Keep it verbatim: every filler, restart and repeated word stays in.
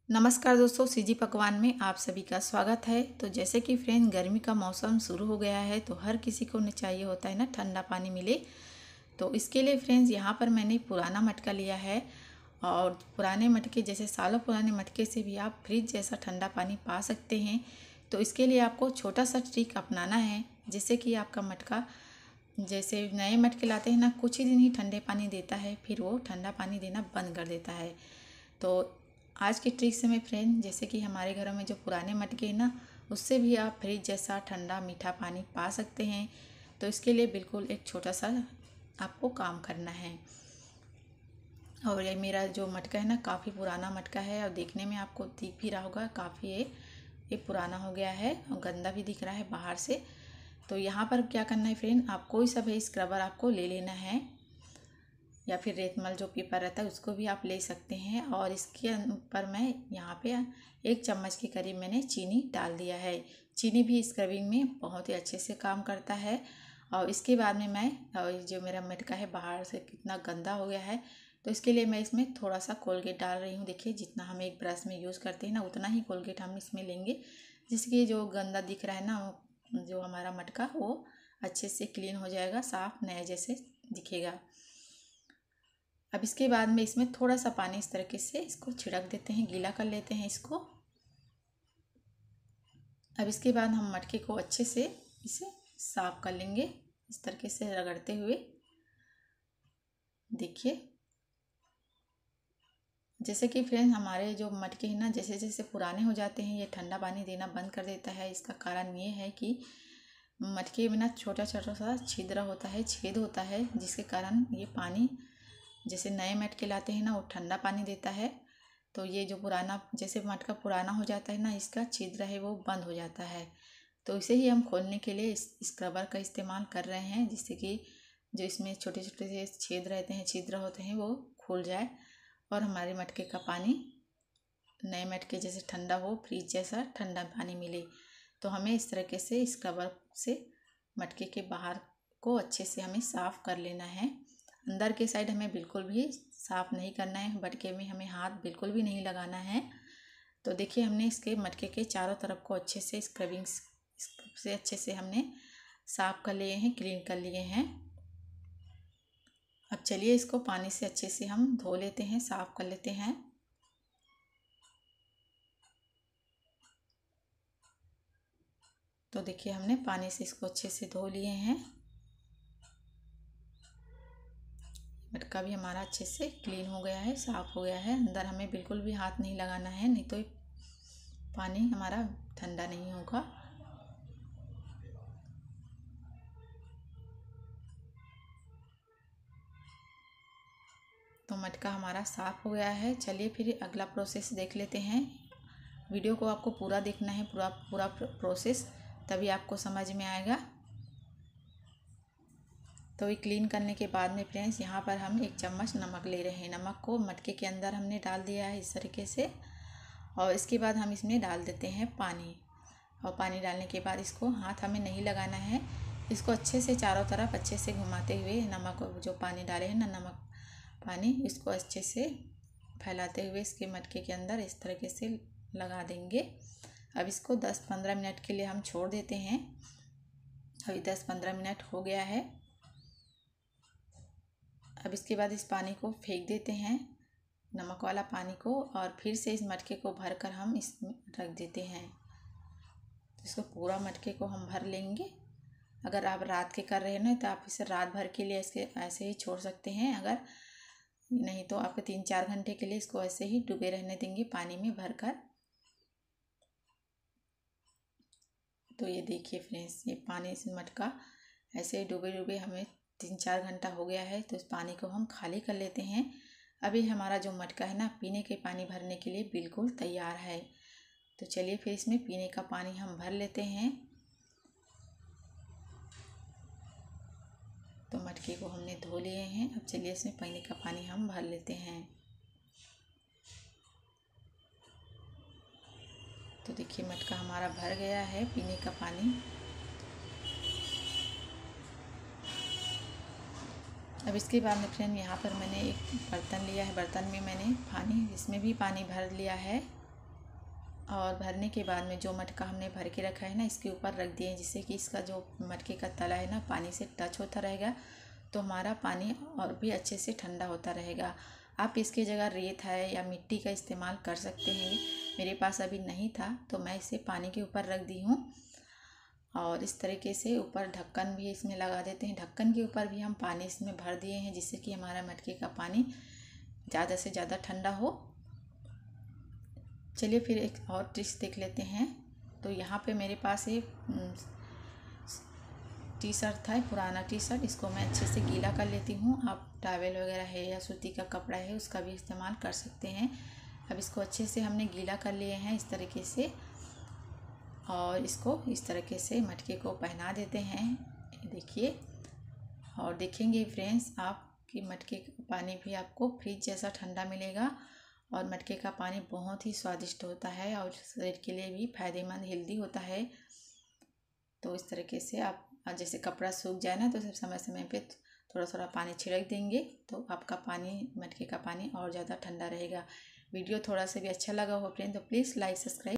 नमस्कार दोस्तों, सीजी पकवान में आप सभी का स्वागत है। तो जैसे कि फ्रेंड गर्मी का मौसम शुरू हो गया है तो हर किसी को न चाहिए होता है ना ठंडा पानी मिले। तो इसके लिए फ्रेंड्स यहाँ पर मैंने पुराना मटका लिया है और पुराने मटके जैसे सालों पुराने मटके से भी आप फ्रिज जैसा ठंडा पानी पा सकते हैं। तो इसके लिए आपको छोटा सा ट्रिक अपनाना है, जिससे कि आपका मटका जैसे नए मटके लाते हैं ना, कुछ ही दिन ही ठंडे पानी देता है, फिर वो ठंडा पानी देना बंद कर देता है। तो आज की ट्रिक से मैं फ्रेंड, जैसे कि हमारे घरों में जो पुराने मटके हैं ना, उससे भी आप फ्रिज जैसा ठंडा मीठा पानी पा सकते हैं। तो इसके लिए बिल्कुल एक छोटा सा आपको काम करना है। और ये मेरा जो मटका है ना, काफ़ी पुराना मटका है और देखने में आपको दिख भी रहा होगा, काफ़ी ये ये पुराना हो गया है और गंदा भी दिख रहा है बाहर से। तो यहाँ पर क्या करना है फ्रेंड, आप कोई सा भी स्क्रबर आपको ले लेना है, या फिर रेतमल जो पेपर रहता है उसको भी आप ले सकते हैं। और इसके ऊपर मैं यहाँ पे एक चम्मच के करीब मैंने चीनी डाल दिया है। चीनी भी स्क्रबिंग में बहुत ही अच्छे से काम करता है। और इसके बाद में मैं, जो मेरा मटका है बाहर से कितना गंदा हो गया है, तो इसके लिए मैं इसमें थोड़ा सा कोलगेट डाल रही हूँ। देखिए, जितना हम एक ब्रश में यूज़ करते हैं ना, उतना ही कोलगेट हम इसमें लेंगे, जिसके जो गंदा दिख रहा है ना, जो हमारा मटका वो अच्छे से क्लीन हो जाएगा, साफ नए जैसे दिखेगा। अब इसके बाद में इसमें थोड़ा सा पानी इस तरीके से इसको छिड़क देते हैं, गीला कर लेते हैं इसको। अब इसके बाद हम मटके को अच्छे से इसे साफ कर लेंगे, इस तरीके से रगड़ते हुए। देखिए, जैसे कि फ्रेंड हमारे जो मटके हैं ना, जैसे जैसे पुराने हो जाते हैं, ये ठंडा पानी देना बंद कर देता है। इसका कारण ये है कि मटके में ना छोटा छोटा सा छिद्र होता है, छेद होता है, जिसके कारण ये पानी, जैसे नए मटके लाते हैं ना, वो ठंडा पानी देता है। तो ये जो पुराना, जैसे मटका पुराना हो जाता है ना, इसका छिद्र है वो बंद हो जाता है। तो इसे ही हम खोलने के लिए इस स्क्रबर का इस्तेमाल कर रहे हैं, जिससे कि जो इसमें छोटे छोटे से छेद रहते हैं, छिद्र होते हैं, वो खुल जाए और हमारे मटके का पानी नए मटके जैसे ठंडा हो, फ्रिज जैसा ठंडा पानी मिले। तो हमें इस तरीके से स्क्रबर से मटके के बाहर को अच्छे से हमें साफ़ कर लेना है। अंदर के साइड हमें बिल्कुल भी साफ़ नहीं करना है, मटके में हमें हाथ बिल्कुल भी नहीं लगाना है। तो देखिए, हमने इसके मटके के चारों तरफ को अच्छे से स्क्रबिंग से अच्छे से हमने साफ़ कर लिए हैं, क्लीन कर लिए हैं। अब चलिए इसको पानी से अच्छे से हम धो लेते हैं, साफ़ कर लेते हैं। तो देखिए, हमने पानी से इसको अच्छे से धो लिए हैं। मटका भी हमारा अच्छे से क्लीन हो गया है, साफ़ हो गया है। अंदर हमें बिल्कुल भी हाथ नहीं लगाना है, नहीं तो पानी हमारा ठंडा नहीं होगा। तो मटका हमारा साफ़ हो गया है। चलिए फिर अगला प्रोसेस देख लेते हैं। वीडियो को आपको पूरा देखना है, पूरा पूरा प्रोसेस, तभी आपको समझ में आएगा। तो ये क्लीन करने के बाद में फ्रेंड्स, यहाँ पर हम एक चम्मच नमक ले रहे हैं। नमक को मटके के अंदर हमने डाल दिया है इस तरीके से। और इसके बाद हम इसमें डाल देते हैं पानी। और पानी डालने के बाद इसको हाथ हमें नहीं लगाना है, इसको अच्छे से चारों तरफ अच्छे से घुमाते हुए, नमक जो पानी डाले हैं ना, नमक पानी, इसको अच्छे से फैलाते हुए इसके मटके के अंदर इस तरीके से लगा देंगे। अब इसको दस पंद्रह मिनट के लिए हम छोड़ देते हैं। अभी दस पंद्रह मिनट हो गया है। अब इसके बाद इस पानी को फेंक देते हैं, नमक वाला पानी को, और फिर से इस मटके को भर कर हम इसमें रख देते हैं। तो इसको पूरा मटके को हम भर लेंगे। अगर आप रात के कर रहे हैं ना, तो आप इसे रात भर के लिए इसके ऐसे ही छोड़ सकते हैं। अगर नहीं तो आपको तीन चार घंटे के लिए इसको ऐसे ही डूबे रहने देंगे पानी में भर कर। तो ये देखिए फ्रेंड्स, ये पानी से मटका ऐसे डूबे डूबे हमें तीन चार घंटा हो गया है। तो इस पानी को हम खाली कर लेते हैं। अभी हमारा जो मटका है ना, पीने के पानी भरने के लिए बिल्कुल तैयार है। तो चलिए फिर इसमें पीने का पानी हम भर लेते हैं। तो मटके को हमने धो लिए हैं। अब चलिए इसमें पीने का पानी हम भर लेते हैं। तो देखिए, मटका हमारा भर गया है पीने का पानी। अब इसके बाद में फ्रेंड, यहाँ पर मैंने एक बर्तन लिया है। बर्तन में मैंने पानी, इसमें भी पानी भर लिया है। और भरने के बाद में जो मटका हमने भर के रखा है ना, इसके ऊपर रख दिए, जिससे कि इसका जो मटके का तला है ना पानी से टच होता रहेगा, तो हमारा पानी और भी अच्छे से ठंडा होता रहेगा। आप इसकी जगह रेत है या मिट्टी का इस्तेमाल कर सकते हैं। मेरे पास अभी नहीं था तो मैं इसे पानी के ऊपर रख दी हूँ। और इस तरीके से ऊपर ढक्कन भी इसमें लगा देते हैं। ढक्कन के ऊपर भी हम पानी इसमें भर दिए हैं, जिससे कि हमारा मटके का पानी ज़्यादा से ज़्यादा ठंडा हो। चलिए फिर एक और डिश देख लेते हैं। तो यहाँ पे मेरे पास एक टी शर्ट था, पुराना टी शर्ट, इसको मैं अच्छे से गीला कर लेती हूँ। आप टॉवेल वगैरह है या सूती का कपड़ा है उसका भी इस्तेमाल कर सकते हैं। अब इसको अच्छे से हमने गीला कर लिए हैं इस तरीके से, और इसको इस तरीके से मटके को पहना देते हैं। देखिए, और देखेंगे फ्रेंड्स आप कि मटके का पानी भी आपको फ्रिज जैसा ठंडा मिलेगा। और मटके का पानी बहुत ही स्वादिष्ट होता है और शरीर के लिए भी फायदेमंद, हेल्दी होता है। तो इस तरीके से आप जैसे कपड़ा सूख जाए ना, तो समय समय पे थोड़ा थोड़ा पानी छिड़क देंगे, तो आपका पानी, मटके का पानी और ज़्यादा ठंडा रहेगा। वीडियो थोड़ा सा भी अच्छा लगा हो फ्रेंड तो प्लीज़ लाइक सब्सक्राइब